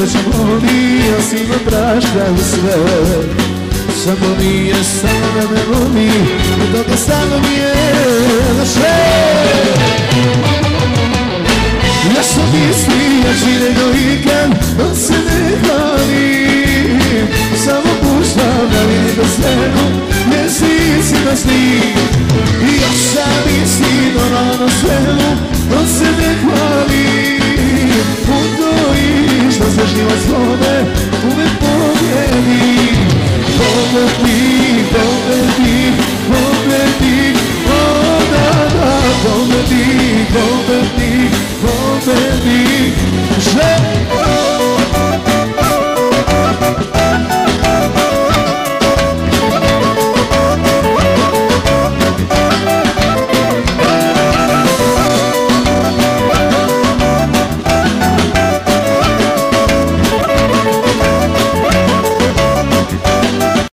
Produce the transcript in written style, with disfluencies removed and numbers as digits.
ćemo mi, ja svima praštam sve. Samo nije, samo da me voli, od toga samo mi je naše. Ja sam mislio, jači nego ikad, on se ne hvali. Samo puštam da vidim do scenu, mjesecima snim. I još sam misli normalno svemu, on se ne hvali. Puto i što se život svome uvek pobjedi. Pobedi, pobedi, pobedi, o da da, pobedi, pobedi, pobedi.